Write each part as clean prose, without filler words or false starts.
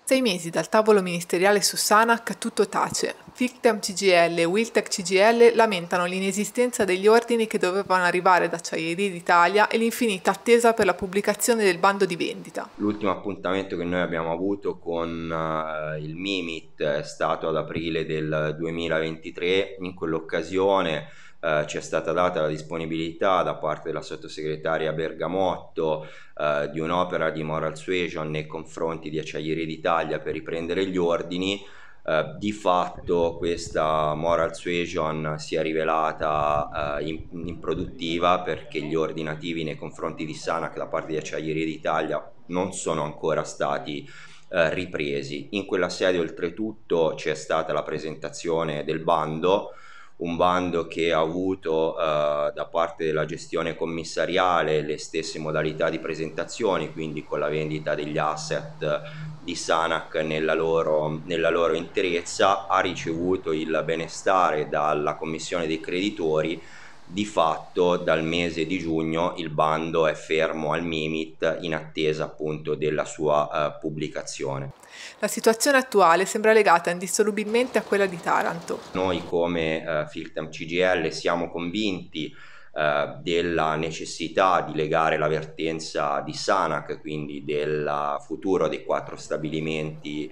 6 mesi dal tavolo ministeriale su Sanac, tutto tace. Fictam CGIL e Wiltec CGIL lamentano l'inesistenza degli ordini che dovevano arrivare da Acciaierie d'Italia e l'infinita attesa per la pubblicazione del bando di vendita. L'ultimo appuntamento che noi abbiamo avuto con il Mimit è stato ad aprile del 2023. In quell'occasione ci è stata data la disponibilità da parte della sottosegretaria Bergamotto di un'opera di moral suasion nei confronti di Acciaierie d'Italia per riprendere gli ordini. Di fatto questa moral suasion si è rivelata improduttiva, perché gli ordinativi nei confronti di Sanac da parte di Acciaierie d'Italia non sono ancora stati ripresi. In quella sede oltretutto c'è stata la presentazione del bando, un bando che ha avuto da parte della gestione commissariale le stesse modalità di presentazione, quindi con la vendita degli asset di Sanac nella loro interezza. Ha ricevuto il benestare dalla commissione dei creditori. Di fatto dal mese di giugno il bando è fermo al Mimit in attesa appunto della sua pubblicazione. La situazione attuale sembra legata indissolubilmente a quella di Taranto. Noi come Filtam CGIL siamo convinti della necessità di legare la vertenza di Sanac, quindi del futuro dei quattro stabilimenti,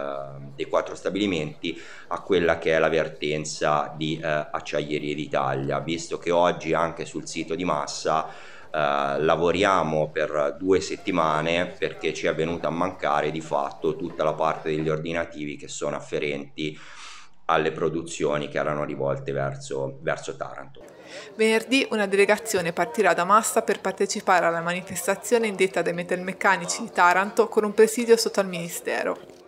a quella che è la vertenza di Acciaierie d'Italia, visto che oggi anche sul sito di Massa lavoriamo per 2 settimane, perché ci è venuta a mancare di fatto tutta la parte degli ordinativi che sono afferenti alle produzioni che erano rivolte verso Taranto. Venerdì una delegazione partirà da Massa per partecipare alla manifestazione indetta dai metalmeccanici di Taranto con un presidio sotto al Ministero.